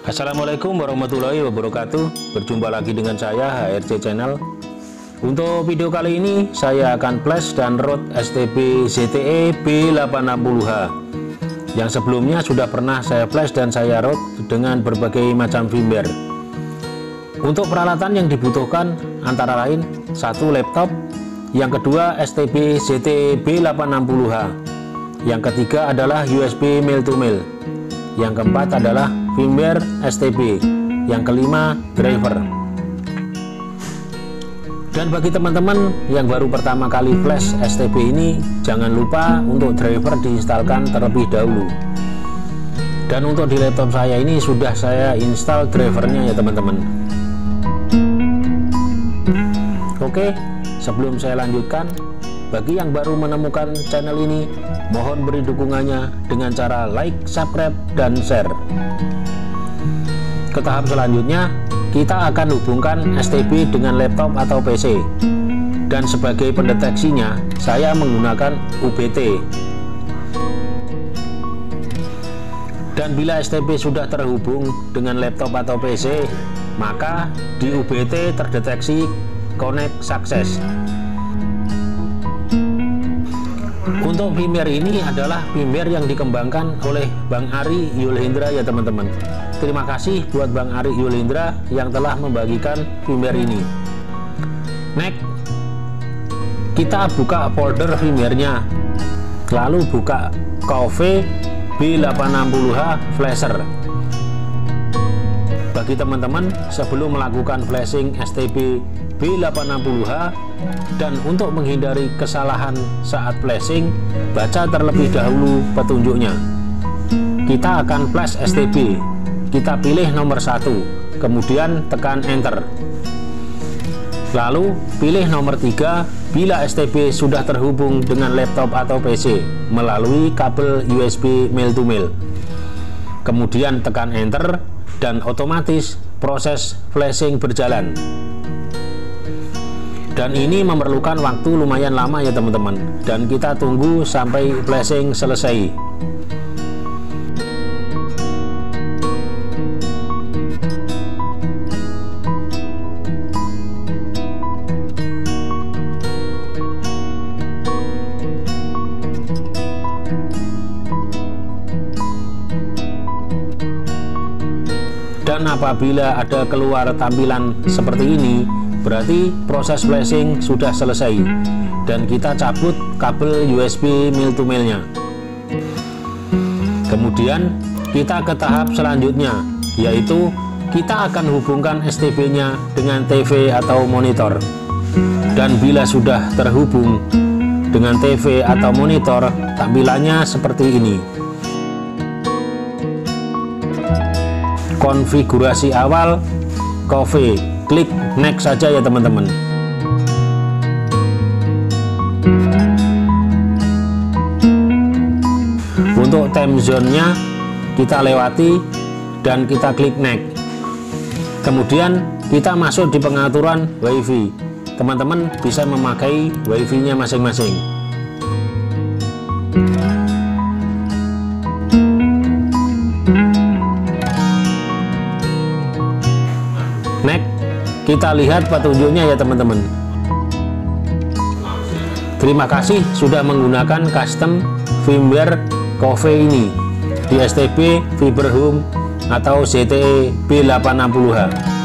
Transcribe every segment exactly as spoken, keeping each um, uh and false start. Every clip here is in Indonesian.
Assalamualaikum warahmatullahi wabarakatuh. Berjumpa lagi dengan saya H R C Channel. Untuk video kali ini saya akan flash dan root S T B Z T E B delapan enam nol H yang sebelumnya sudah pernah saya flash dan saya root dengan berbagai macam firmware. Untuk peralatan yang dibutuhkan antara lain satu laptop, yang kedua S T B Z T E B delapan enam nol H, yang ketiga adalah U S B mail to mail, yang keempat adalah firmware S T B, yang kelima driver. Dan bagi teman-teman yang baru pertama kali flash S T B ini, jangan lupa untuk driver diinstalkan terlebih dahulu. Dan untuk di laptop saya ini sudah saya install drivernya ya teman-teman. Oke, sebelum saya lanjutkan, bagi yang baru menemukan channel ini, mohon beri dukungannya dengan cara like, subscribe, dan share. Ke tahap selanjutnya, kita akan hubungkan S T B dengan laptop atau P C. Dan sebagai pendeteksinya, saya menggunakan U B T. Dan bila S T B sudah terhubung dengan laptop atau P C, maka di U B T terdeteksi connect success. Untuk firmware ini adalah firmware yang dikembangkan oleh Bang Ari Yulhendra ya teman-teman. Terima kasih buat Bang Ari Yulhendra yang telah membagikan firmware ini. Next, kita buka folder firmware-nya, lalu buka K O V B delapan enam nol H flasher. Bagi teman-teman sebelum melakukan flashing S T B B delapan enam nol H dan untuk menghindari kesalahan saat flashing, baca terlebih dahulu petunjuknya. Kita akan flash S T B, kita pilih nomor satu, kemudian tekan enter, lalu pilih nomor tiga bila S T B sudah terhubung dengan laptop atau P C melalui kabel U S B mail to mail, kemudian tekan enter dan otomatis proses flashing berjalan. Dan ini memerlukan waktu lumayan lama ya teman-teman, dan kita tunggu sampai flashing selesai. Dan apabila ada keluar tampilan seperti ini, berarti proses flashing sudah selesai dan kita cabut kabel U S B mail to mailnya. Kemudian kita ke tahap selanjutnya, yaitu kita akan hubungkan S T B nya dengan T V atau monitor. Dan bila sudah terhubung dengan T V atau monitor, tampilannya seperti ini. Konfigurasi awal K O V, klik next saja ya teman-teman. Untuk time zone-nya kita lewati dan kita klik next. Kemudian kita masuk di pengaturan WiFi. Teman-teman bisa memakai WiFi-nya masing-masing. Next, kita lihat petunjuknya ya teman-teman. Terima kasih sudah menggunakan custom firmware K O V ini di S T B Fiber Home atau Z T E B delapan enam nol H.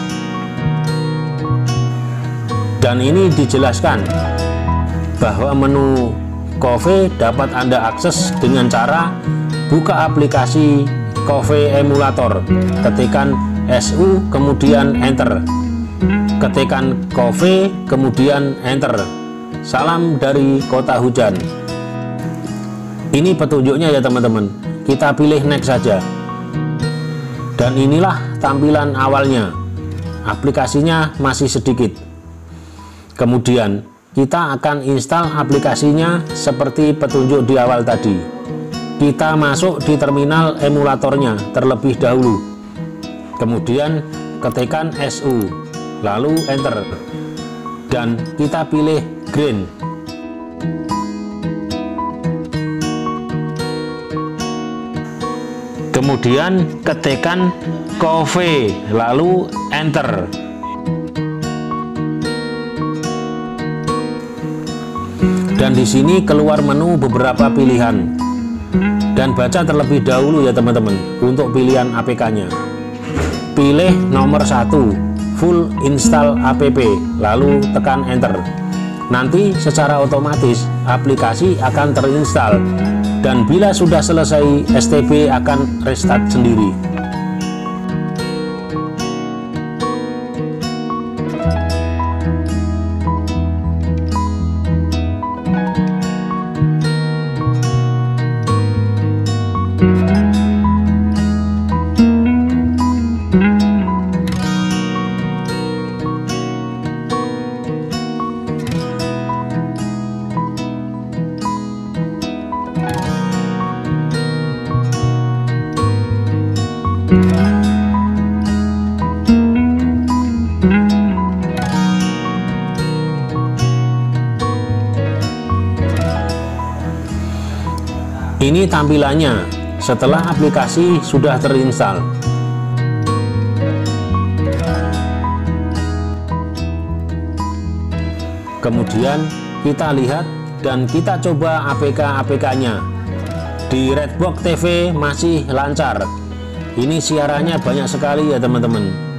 Dan ini dijelaskan bahwa menu K O V dapat Anda akses dengan cara buka aplikasi K O V emulator, ketikkan S U kemudian enter, ketikkan K O V kemudian enter. Salam dari Kota Hujan. Ini petunjuknya ya teman-teman. Kita pilih next saja. Dan inilah tampilan awalnya. Aplikasinya masih sedikit. Kemudian kita akan install aplikasinya seperti petunjuk di awal tadi. Kita masuk di terminal emulatornya terlebih dahulu. Kemudian ketikkan S U, lalu enter, dan kita pilih green. Kemudian ketikkan Cove lalu enter. Dan di sini keluar menu beberapa pilihan. Dan baca terlebih dahulu ya teman-teman untuk pilihan A P K-nya. Pilih nomor satu, full install app, lalu tekan enter. Nanti secara otomatis aplikasi akan terinstall dan bila sudah selesai S T B akan restart sendiri. Ini tampilannya setelah aplikasi sudah terinstall. Kemudian kita lihat dan kita coba A P K-A P K-nya. Di Redbox T V masih lancar. Ini siarannya banyak sekali ya teman-teman.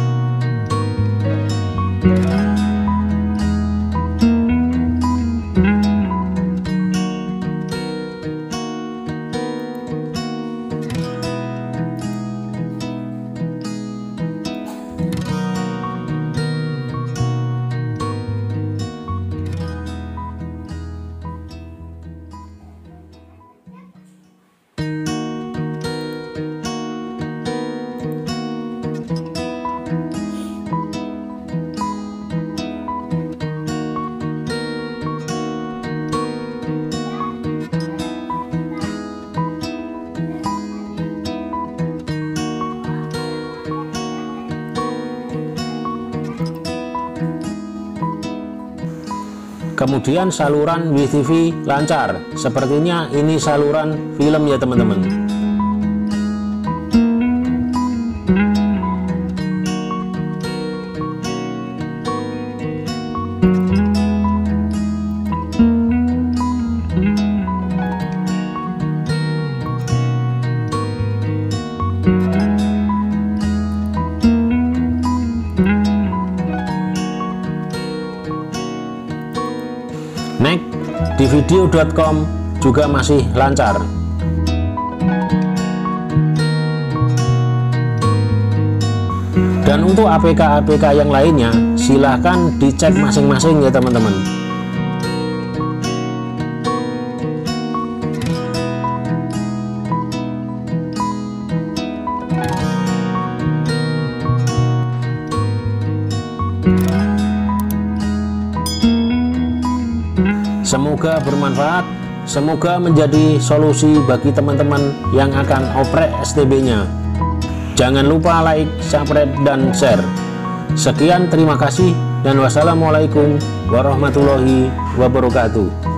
Kemudian saluran W T V lancar. Sepertinya ini saluran film ya teman-teman. Next, di video dot com juga masih lancar. Dan untuk A P K-A P K yang lainnya silahkan dicek masing-masing ya teman-teman. Semoga bermanfaat, semoga menjadi solusi bagi teman-teman yang akan oprek S T B-nya. Jangan lupa like, subscribe, dan share. Sekian, terima kasih, dan wassalamualaikum warahmatullahi wabarakatuh.